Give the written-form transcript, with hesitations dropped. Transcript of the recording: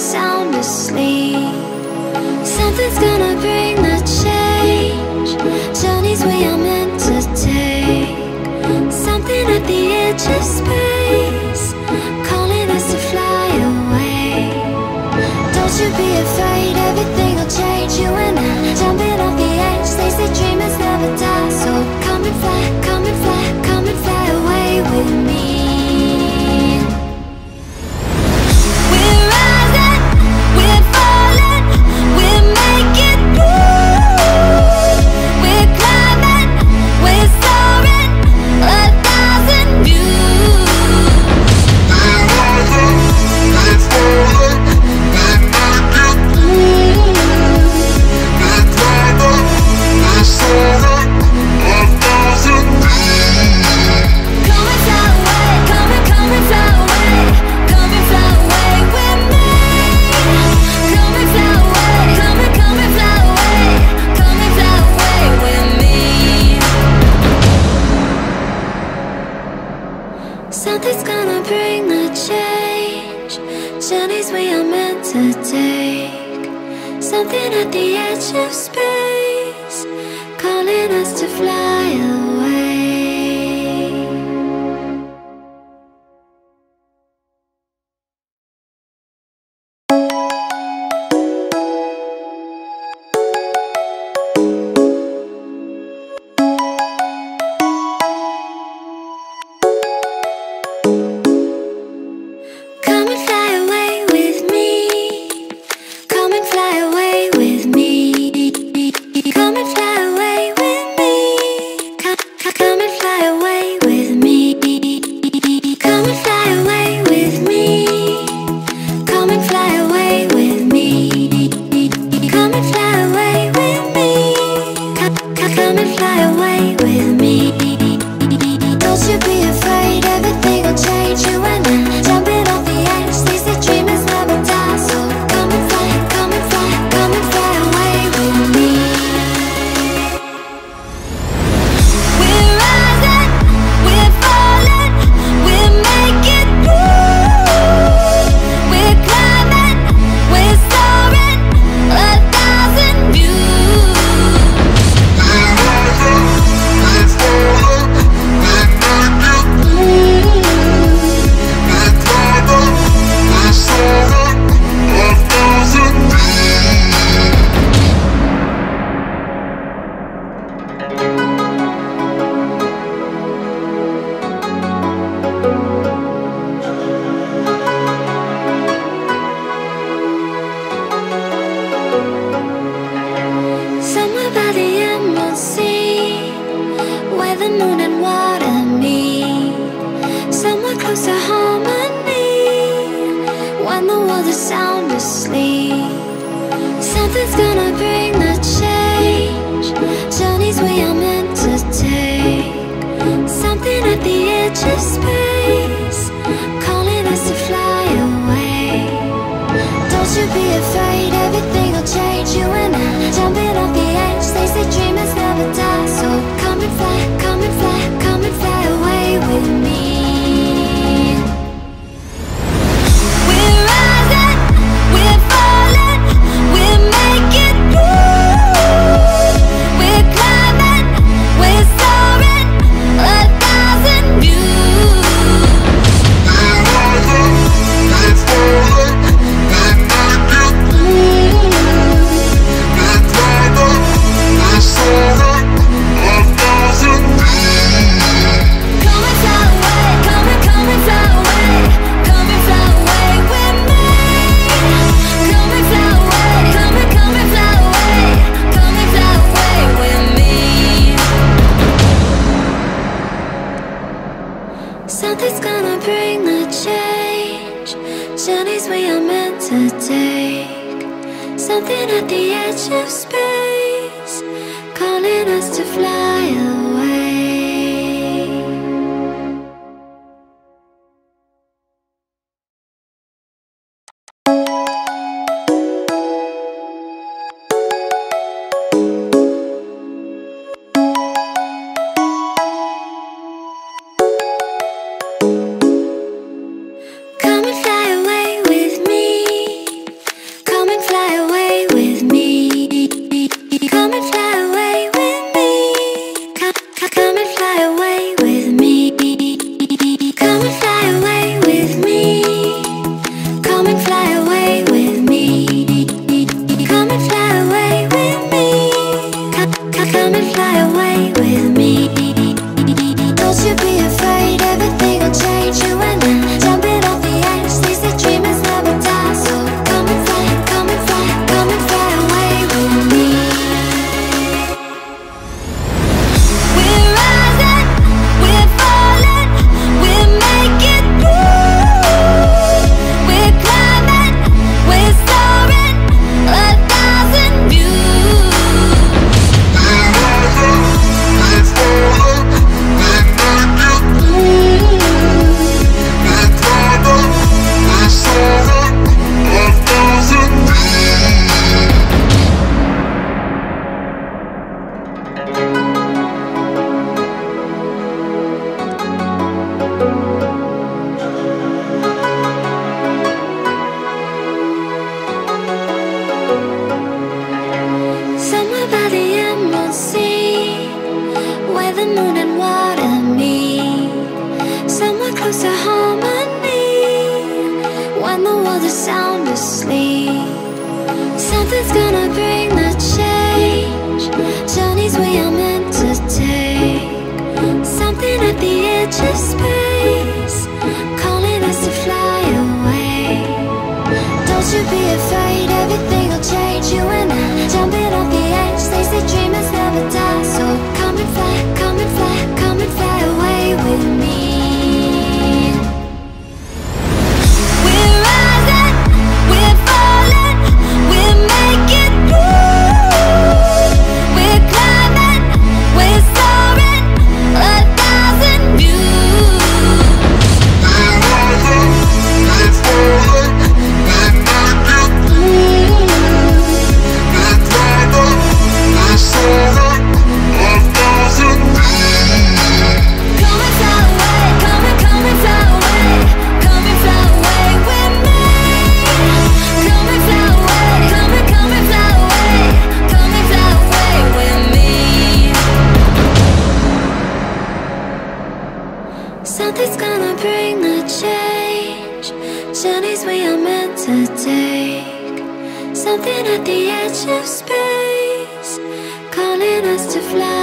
sound asleep. Something's gonna bring the change. Journeys we are meant to take. Something at the edge of space, calling us to fly away. Don't you be afraid, everything will change. You and I, jumping off the edge. They say dreamers never die, so come and fly, come and fly, come and fly away with me. We're rising, we're falling, we're making moves. We're climbing, we're soaring, 1,000 views. We're rising, we're falling, we're making moves. We're climbing, we're soaring, 1,000 views. Come and fly away, come and fly away, come and fly away with me. Come and fly away, come and fly away, come and fly away with me. Something's gonna bring the change. Journeys we are meant to take. Something at the edge of space, calling us to fly away. Come and fly away with me. Come and fly away with me. Come and fly away with me. Come and fly away with me. Come and fly away with me. Come and fly away with me. Come and fly away with me. Come and fly away with me. Don't you be afraid, everything will change. You and I, jumping off the edge. They say dreamers never die, so come and fly, come and fly, come and fly away with me. We're rising, we're falling, we're making moves. We're climbing, we're soaring, 1,000 views. We're rising, we're falling, we're making moves. We're climbing, we're soaring, 1,000 views. Somewhere by the emerald sea, where the moon and water meet. Somewhere close to harmony, when the world is sound asleep. Something's gonna bring the change. Journeys we are meant to take. Something at the edge of space, calling us to fly away. Don't you be afraid, everything will change. You and I, jumping off the edge. They say dreamers never die, so come and fly, come and fly, come and fly away with me. We're rising, we're falling, we're making moves. We're climbing, we're soaring, 1,000 views. We're rising, we're falling, we're making moves. We're climbing, we're soaring, 1,000 views. Come and fly away, come and fly away, come and fly away with me. Come and fly away, come and fly away, come and fly away with me. Something's gonna bring the change. Journeys we are meant to take. Something at the edge of space, calling us to fly away. Come and fly away with me. sleep. Something's gonna bring the change. Journeys we are meant to take. Something at the edge of space, calling us to fly away. Don't you be afraid, everything will change. You and I, jumping off the edge. They say dreamers never die, so come and fly, come and fly, come and fly away with me. We're rising, we're falling, we're making through. We're climbing, we're soaring, 1,000 views. We're rising, we're falling, we're making through. We're climbing, we're soaring, 1,000 views. Come and fly away, come and fly away, come and fly away with me. Come and fly away, come and fly away, come and fly away with me. Something's gonna bring the change. Journeys we are meant to take. Something at the edge of space, calling us to fly